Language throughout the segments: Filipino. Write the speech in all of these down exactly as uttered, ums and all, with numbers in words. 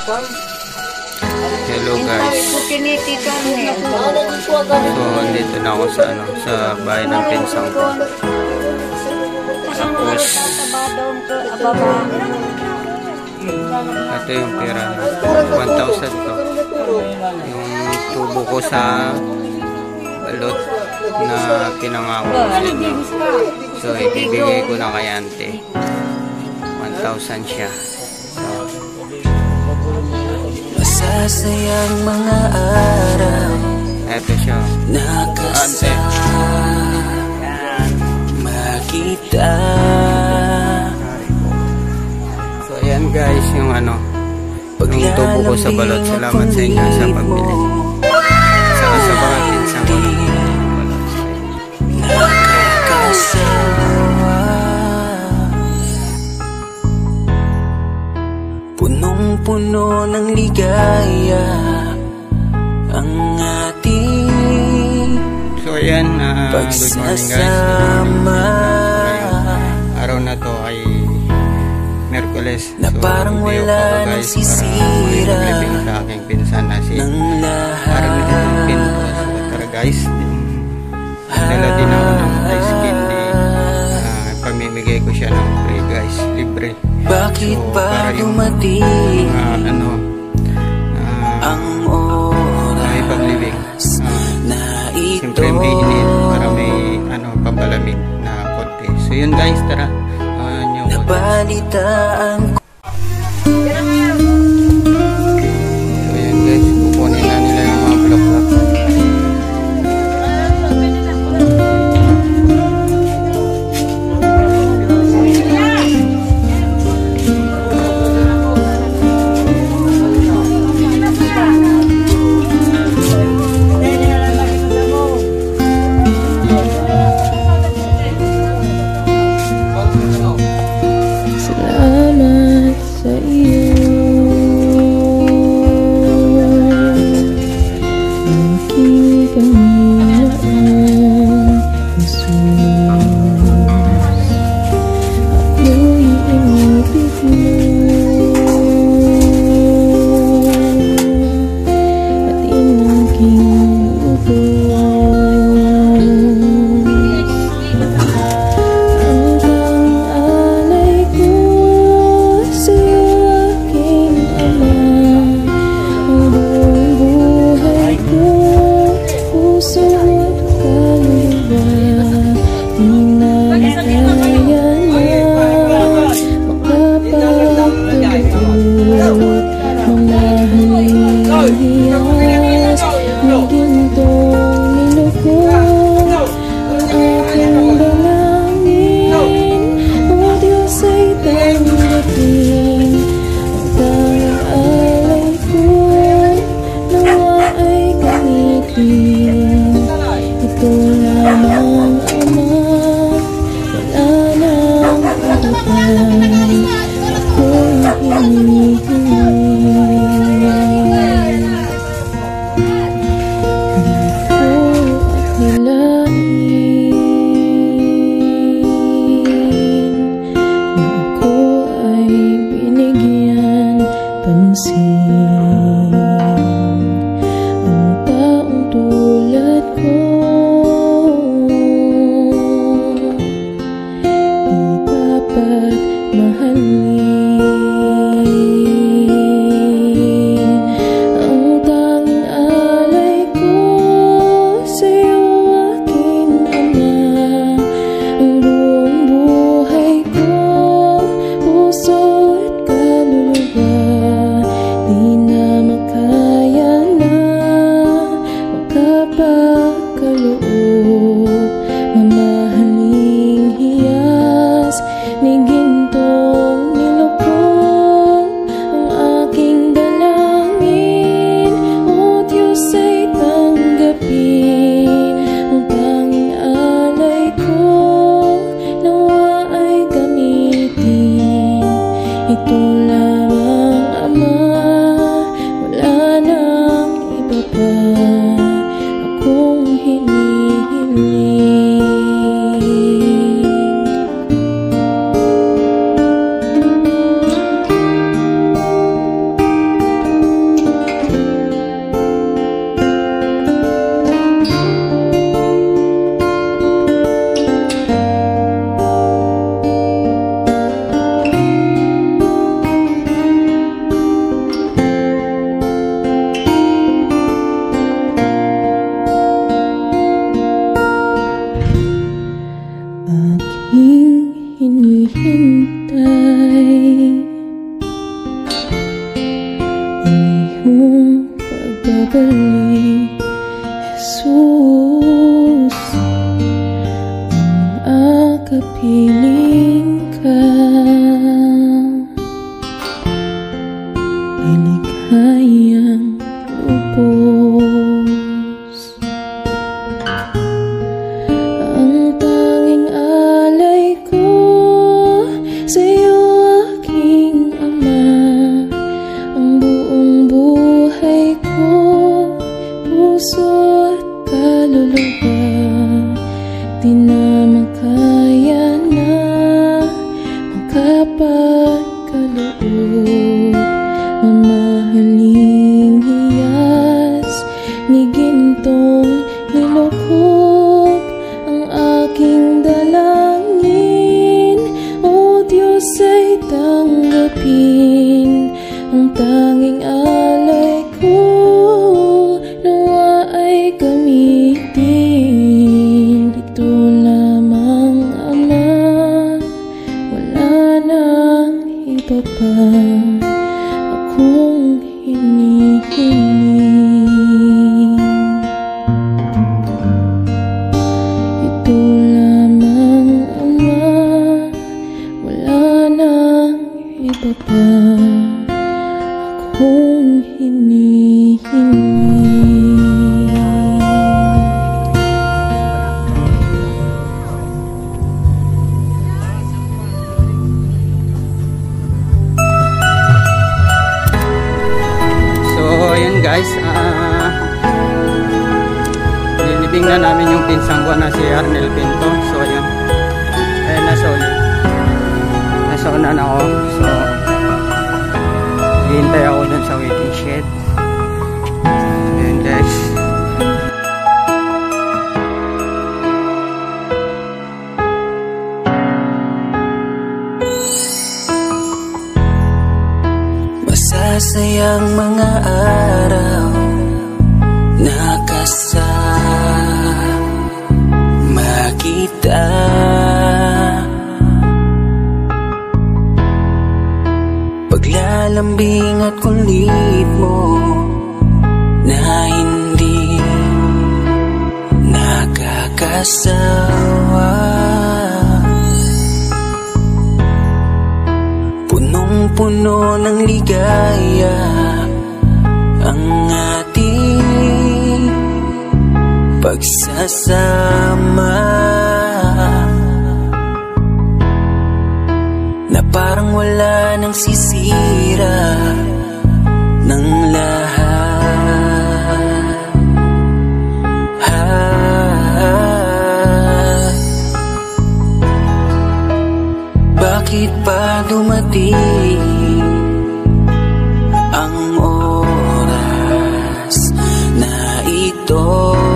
Hello guys. So dito na ako sa ano sa bahay ng pinsang ko. Tapos ito yung pera one thousand to. Yung tubo ko sa balot na pinangako ko sa inyo. So ibibigay ko na kay ante. one thousand siya. Masasayang mga araw. Eto siya. Nakasama kita. So ayan guys, yung ano, yung tubo ko sa balot. Salamat sa inyo sa pagbili. Saka sa mga pinsang ko. Nakakasawa. Punong-puno ng ligaya ang ating so ayan, uh, good morning guys. Araw na to ay Merkules. Na parang so, wala nang sisira para sa aking pinsan na si parang pinto. So tara guys, dala din ako ng ice candy. Uh, pamimigay ko siya ng free guys, libre. Bakit so, ba dumating uh, ano uh, ang oras may paglibing uh, na ito? Siyempre may init para may ano, pampalamig na konti. So yun guys, tara uh, nyo nabalitaan ko. So yun guys, kukunin na nila yung mga blok-blok. Salamat babalik, Jesus. Ang akapiling ka, iligayang lubos. Ang tanging alay ko sa'yo, aking Ama. Ang buong buhay ko, puso at kaluluwa, di na makaya na makapagkaloob. Mamahaling hiyas ni gintong nilukop ang aking dalangin. O Diyos ay tanggapin ang tanging alay ko, nawa ay gamitin. Ito lamang, Ama, wala nang iba pa akong hinihiling. Ito lamang, Ama, wala nang iba pa akong hinihiling. Guys, uh, nilibing na namin yung pinsang ko na si Arnel Pinto. So ayun, eh, nasa uli nasa unan ako. So hihintay ako dun sa waiting shed. So ayun guys, masasayang mga araw na kasama kita. Paglalambing at kulit mo na hindi nakakasawa. Punong-puno ng ligaya ang ating pagsasama, na parang wala nang sisira ng lahat. Bakit pa dumating ang oras na ito?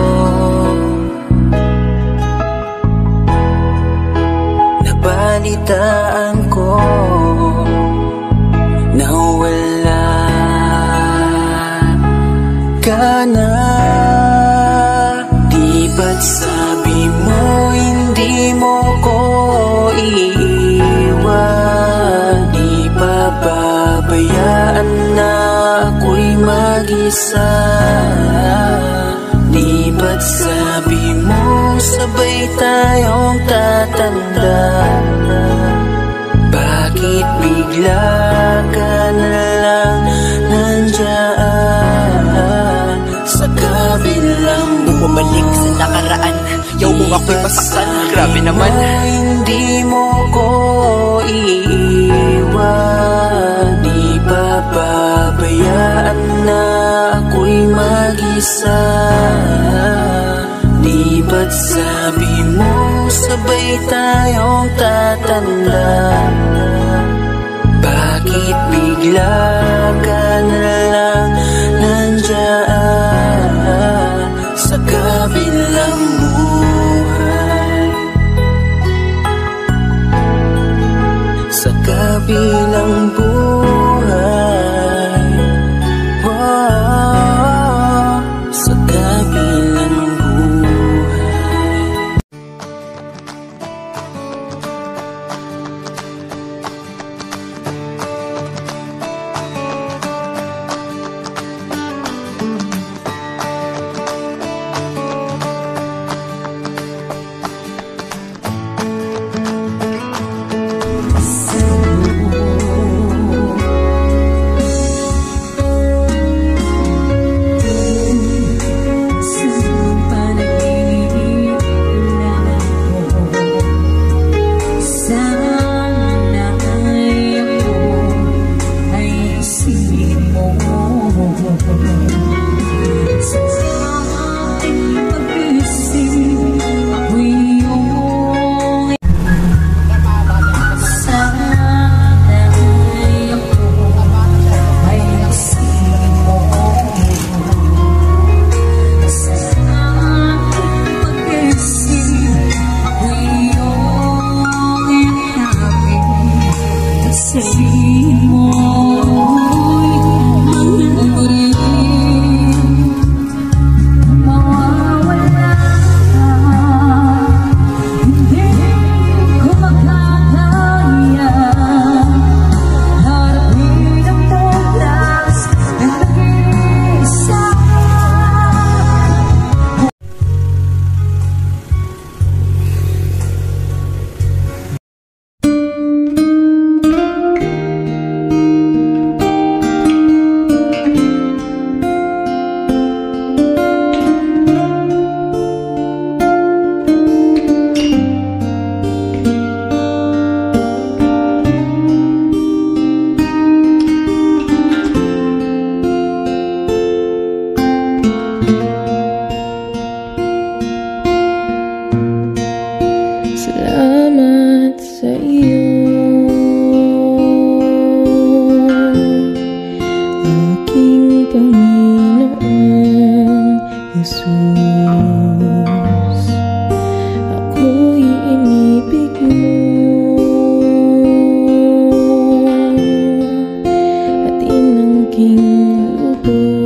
Nabalitaan ko na wala ka na. Di ba't sabi mo hindi mo ko iiwan? Di pa babayaan na ako'y mag-isa? Di ba't sabi mo sabay tayong tatanda? Bakit bigla ka na lang nandyan sa kabilang bumalik sa nakaraan? Yaw mo ako'y masaktan, grabe naman. Hindi mo ko iiwan. Di pa babayaan na ako'y mag-isa? Di ba't sabi mo sabay tayong tatanda? Bakit bigla ka na lang nandyan sa kabilang buhay? Sa kabilang buhay, wow, sa kabilang buhay. Salamat sa iyo, aking Panginoong Jesus. Ako'y inibig mo at inangking lubos.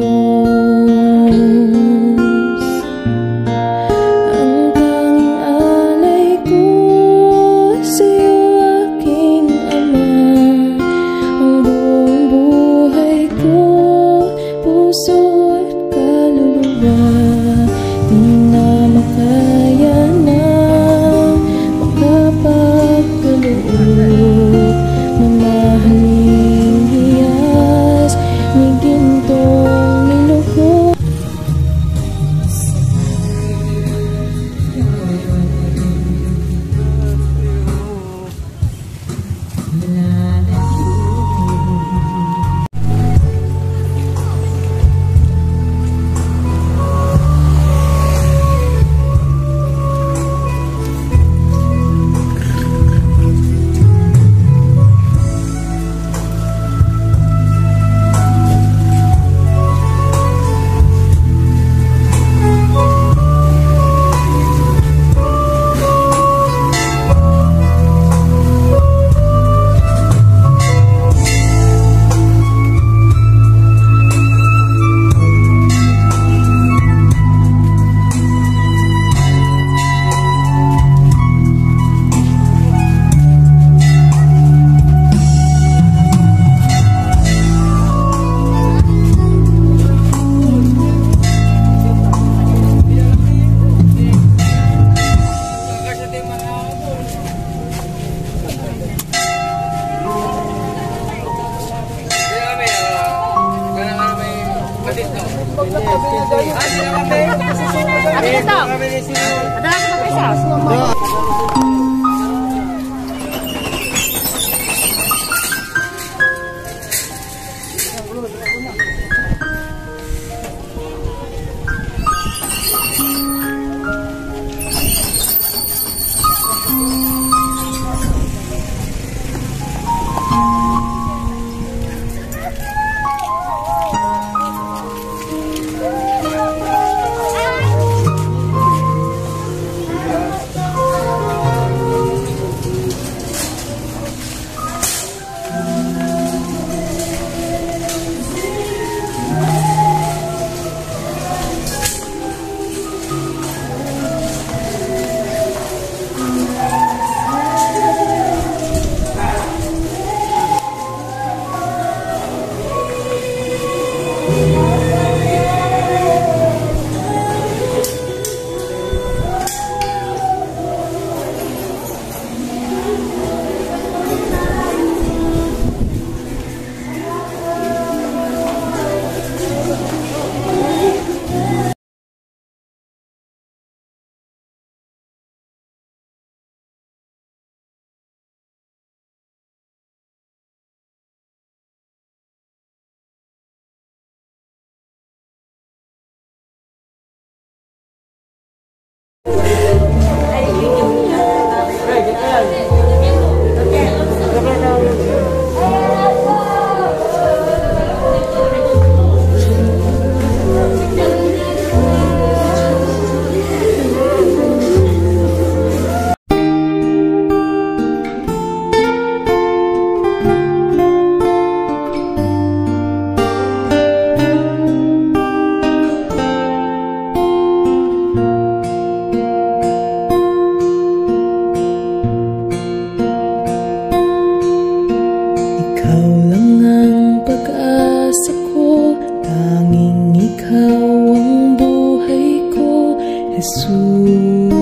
ikaw ang buhay ko, Jesus.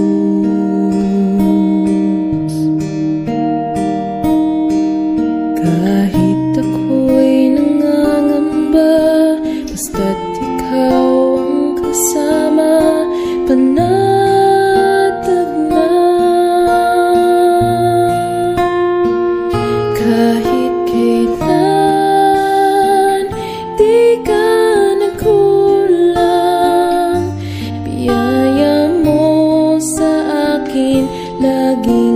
Kahit ako'y nangangamba, basta't ikaw ang kasama, panatag na. Kahit kailan di ka nagkulang, biyaya mo sa akin laging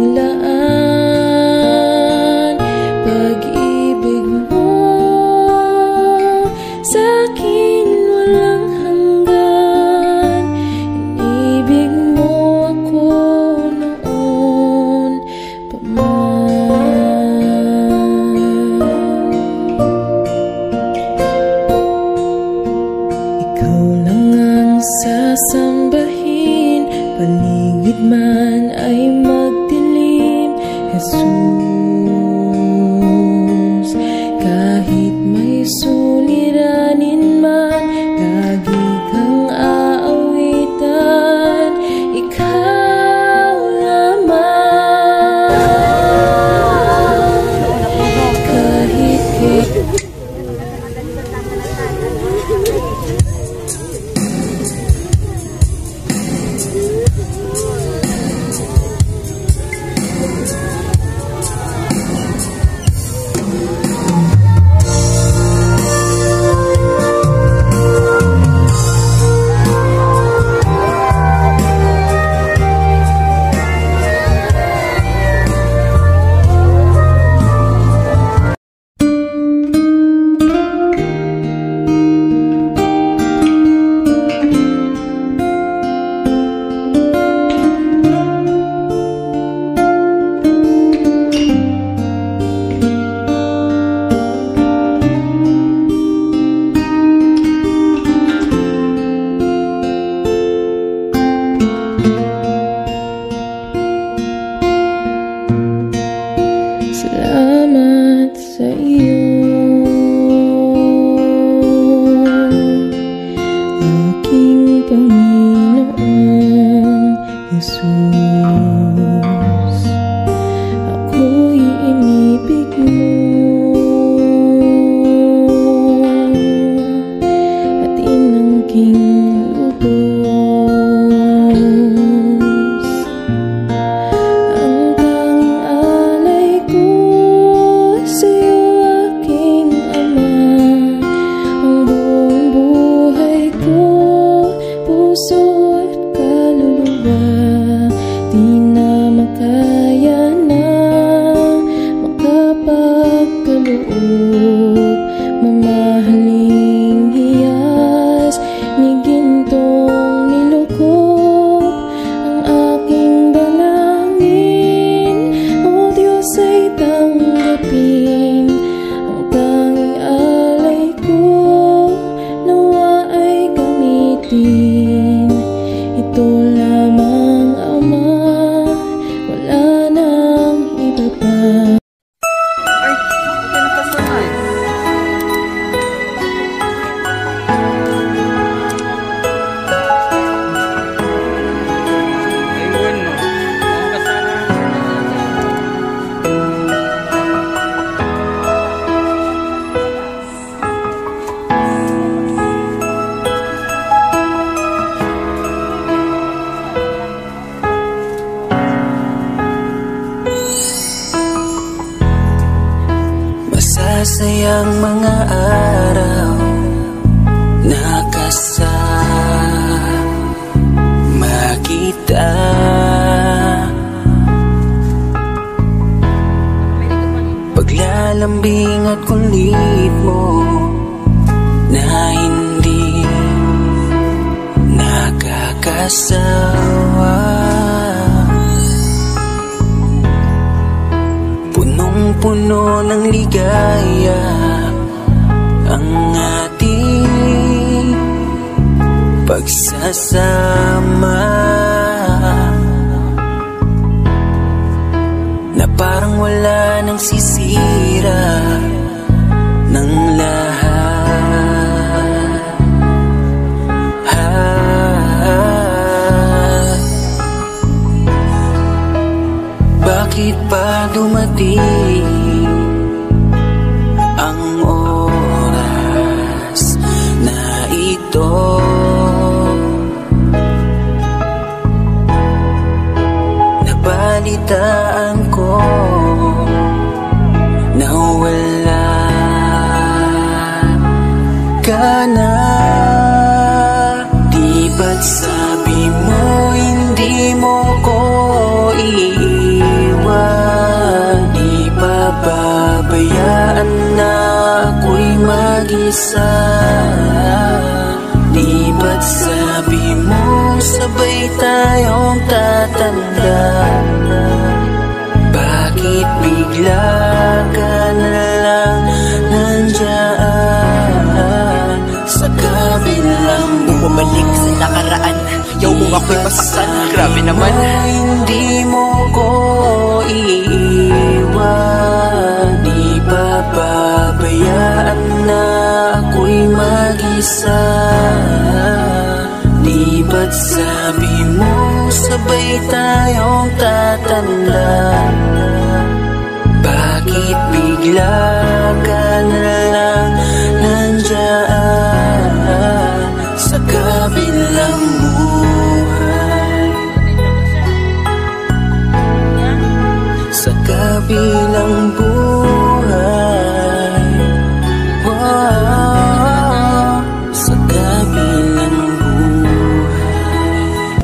laan. Pag-ibig mo sa akin walang hanggan, inibig mo ako noon pa man. Ikaw lang ang sasambahin, paligid man ay magdilim, Jesus. Kahit may suliranin man, lagi kang aawitan, ikaw lamang. Kahit kailan salamat sa iyo, aking Panginoong Jesus. Ako'y inibig mo at inangking lubos. Ang tanging alay ko sa'yo, aking Ama, ang buong buhay ko, puso at kaluluwa, di na makaya na makapagkaloob. Mamahaling hiyas ni gintong nilukop, ang aking dalangin, o Diyos ay tanggapin. Ang tanging alay ko, nawa ay gamitin. Ito lamang, Ama, wala nang iba pa. Ay, ito na kasama. Ayun, no. Mga kasama. Masasayang mga araw na kasama kita. Paglalambing at kulit mo na hindi nakakasawa. Punong-puno ng ligaya ang ating pagsasama, na parang wala nang sisira ng lahat. ito. Nabalitaan ko na wala ka na. Di ba't sabi mo hindi mo ko iiwan? Di pa babayaan na ako'y mag-isa? Di ba't sabi mo sabay tayong tatanda? Bakit bigla ka na lang nandyan sa kabilang bumalik sa nakaraan? Yaw mo ako'y pasaktan, grabe naman. Hindi mo ko iiwan. Di pa babayaan na ako'y mag-isa? Di ba't sabi mo sabay tayong tatanda? Bakit bigla ka na lang nandyan sa kabilang buhay? Sa kabilang buhay, wow, sa kabilang buhay.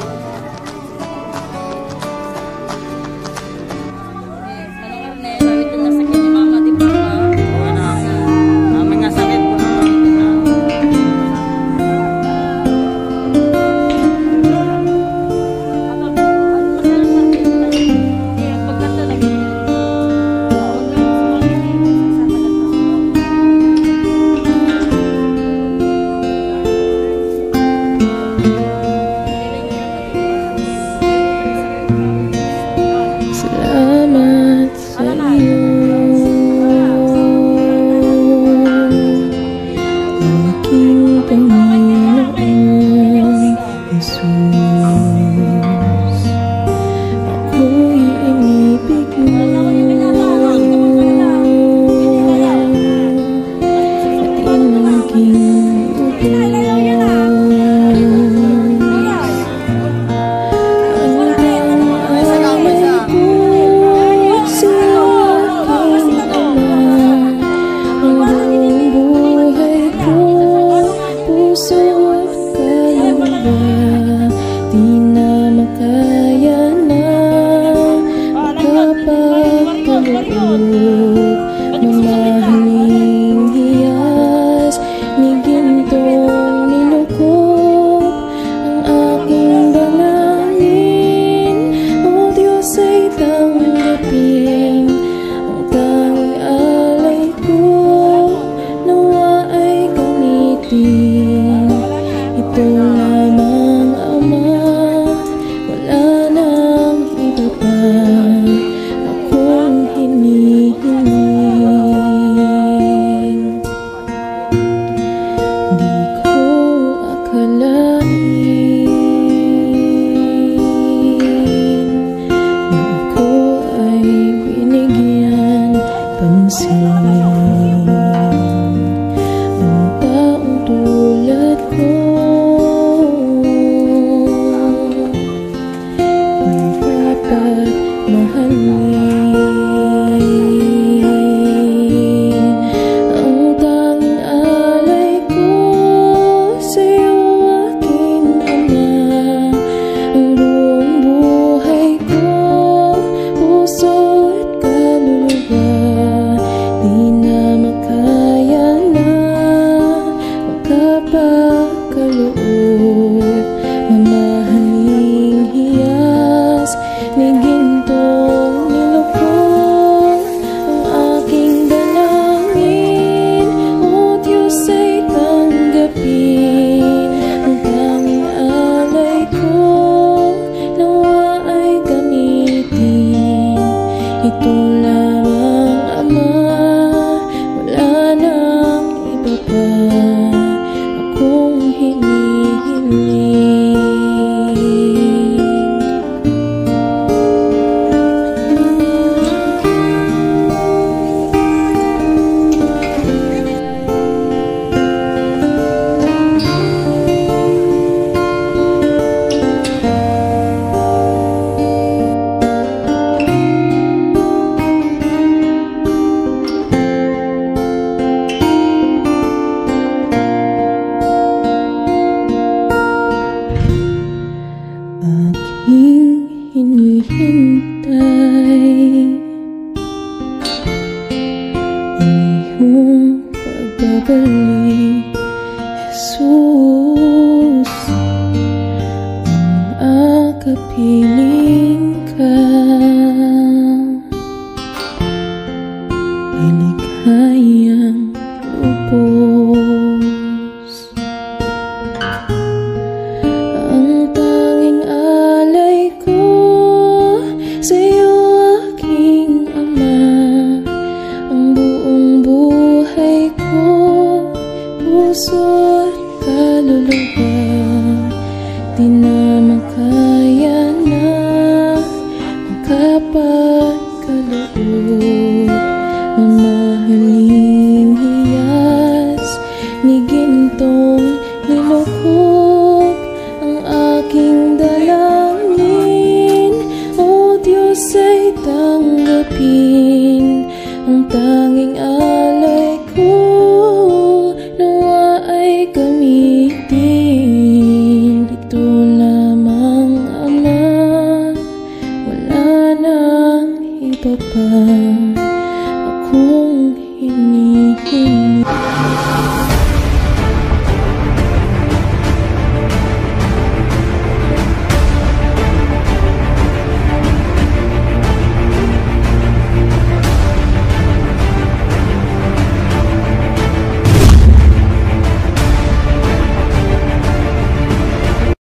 Salamat sa iyo, aking Panginoon Jesus. Ako'y inibig mo at inangking ubo. Mamahaling hiyas ni gintong nilukop ang aking dalangin. O Diyos ay tanggapin ang tanging alay ko, nawa ay gamitin. Ito lamang, Ama, wala nang iba pa akong hinihiling. Di ko akalain na ako ay binigyan pansin. Ang taong tulad ko dapat mahalin. Ang tanging alay ko sa'yo, aking Ama. Ang buong buhay ko, puso at kaluluwa, di na makaya na magkapakaloob. Mamahaling hiyas ni gintong nilukop ang aking dalangin. O Diyos ay tanggapin ang tanging alay ko, nawa ay gamitin. Ito lamang, Ama, wala nang iba pa akong hinihiling. piling ka ay ligayang lubos. Ang tanging alay ko sa'yo, aking ama, ang buong buhay ko, puso at kaluluwa, di na makaya na makapagkaloob. Mamahaling hiyas ni gintong nilukog ang aking dalangin. O Diyos ay tanggapin ang tanging alay ko, nawa ay gamitin. Ito lamang, Ama, wala nang iba pa akong hinihingi.